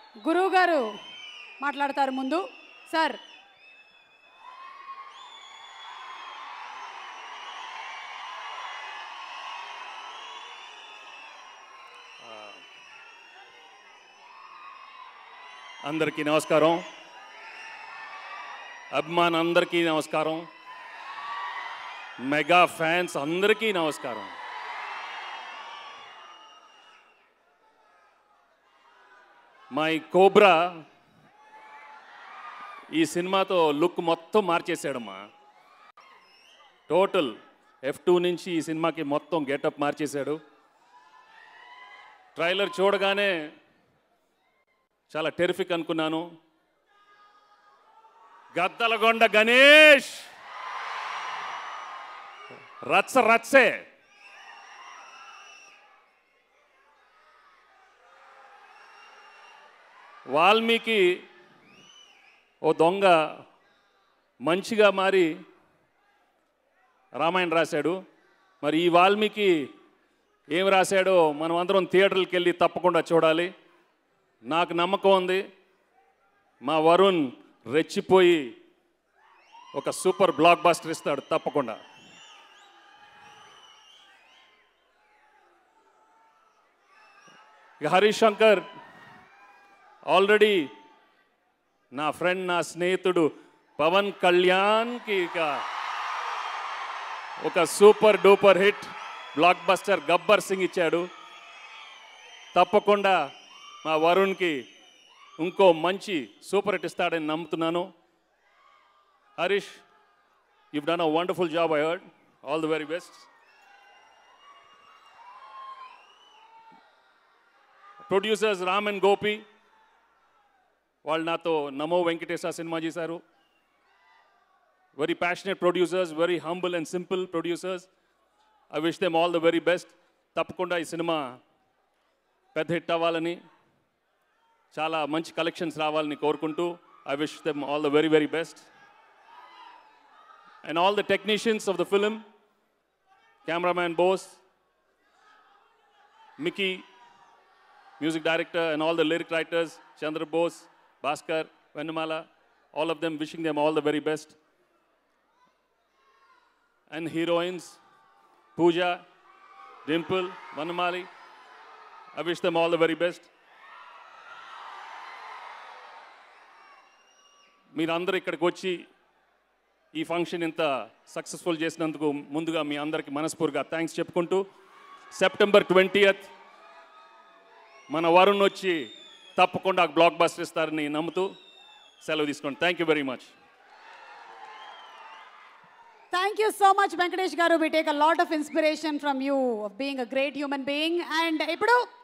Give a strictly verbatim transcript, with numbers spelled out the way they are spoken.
గురువు గారు మాట్లాడతారు ముందు సార్. అందరికీ నమస్కారం. అభిమాన్ అందరికీ నమస్కారం. మెగా ఫ్యాన్స్ అందరికీ నమస్కారం. మై కోబ్రా ఈ సినిమాతో లుక్ మొత్తం మార్చేశాడమ్మా. టోటల్ ఎఫ్ టూ నుంచి ఈ సినిమాకి మొత్తం గెటప్ మార్చేశాడు. ట్రైలర్ చూడగానే చాలా టెరిఫిక్ అనుకున్నాను. గద్దలగొండ గణేష్ రచ్చ రచ్చే. వాల్మీకి ఓ దొంగ మంచిగా మారి రామాయణ రాశాడు. మరి ఈ వాల్మీకి ఏం రాశాడో మనం అందరం థియేటర్కి వెళ్ళి తప్పకుండా చూడాలి. నాకు నమ్మకం ఉంది మా వరుణ్ రెచ్చిపోయి ఒక సూపర్ బ్లాక్ బాస్టర్ ఇస్తాడు తప్పకుండా. ఇక హరీష్ శంకర్ ఆల్రెడీ నా ఫ్రెండ్ నా స్నేహితుడు పవన్ కళ్యాణ్కి ఇక ఒక super duper hit blockbuster Gabbar Singh ఇచ్చాడు. తప్పకుండా మా వరుణ్కి ఇంకో మంచి సూపర్ హిట్ ఇస్తాడని నమ్ముతున్నాను. Harish, you've done a wonderful job, I heard. All the very best. Producers Ram and Gopi, వాళ్ళు నాతో నమో వెంకటేశ సినిమా చేశారు. Very passionate producers, very humble and simple producers. I wish them all the very best. తప్పకుండా ఈ cinema పెద్ద hit అవ్వాలని, చాలా మంచి collections రావాలని కోరుకుంటూ I wish them all the very very best. And all the technicians of the film, cameraman Bose, Mickey, music director, and all the lyric writers, Chandra Bose, Bhaskar, Venumala, all of them, wishing them all the very best. And heroines, Pooja, Dimple, Vanamali, I wish them all the very best. మీరందరూ ఇక్కడికి వచ్చి ఈ function ఇంత successful చేసినందుకు ముందుగా మీ అందరికీ మనస్ఫూర్తిగా thanks చెప్పుకుంటూ, సెప్టెంబర్ ట్వంటీయత్ మన వరుణ్ వచ్చి తప్పకుండా బ్లాక్ బస్టర్ ఇస్తారని నమ్ముతూ సెలవు తీసుకోండి. Thank you very much. Thank you so much, Venkatesh garu. We take a lot of inspiration from you of being a great human being. And ఇప్పుడు